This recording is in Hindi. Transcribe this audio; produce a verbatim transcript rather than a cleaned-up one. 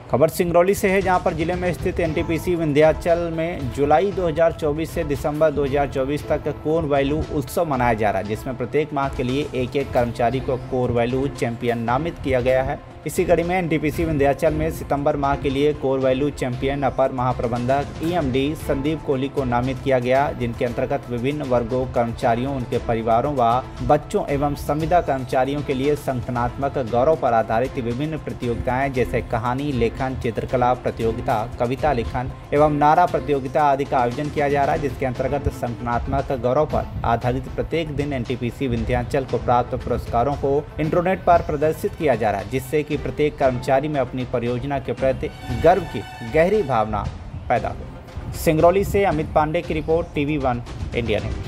खबर सिंगरौली से है, जहां पर जिले में स्थित एनटीपीसी विंध्याचल में जुलाई दो हज़ार चौबीस से दिसंबर दो हज़ार चौबीस तक कोर वैल्यू उत्सव मनाया जा रहा है, जिसमें प्रत्येक माह के लिए एक एक कर्मचारी को कोर वैल्यू चैंपियन नामित किया गया है। इसी कड़ी में एनटीपीसी विंध्याचल में सितंबर माह के लिए कोर वैल्यू चैंपियन अपर महाप्रबंधक ईएमडी संदीप कोहली को नामित किया गया, जिनके अंतर्गत विभिन्न वर्गों कर्मचारियों, उनके परिवारों व बच्चों एवं संविदा कर्मचारियों के लिए संगठनात्मक गौरव पर आधारित विभिन्न प्रतियोगिताएं जैसे कहानी लेखन, चित्रकला प्रतियोगिता, कविता लेखन एवं नारा प्रतियोगिता आदि का आयोजन किया जा रहा है, जिसके अंतर्गत संगठनात्मक गौरव पर आधारित प्रत्येक दिन एनटीपीसी विंध्याचल को प्राप्त पुरस्कारों को इंटरनेट पर प्रदर्शित किया जा रहा है, जिससे कि प्रत्येक कर्मचारी में अपनी परियोजना के प्रति गर्व की गहरी भावना पैदा हो। सिंगरौली से अमित पांडे की रिपोर्ट, टीवी वन इंडिया न्यूज।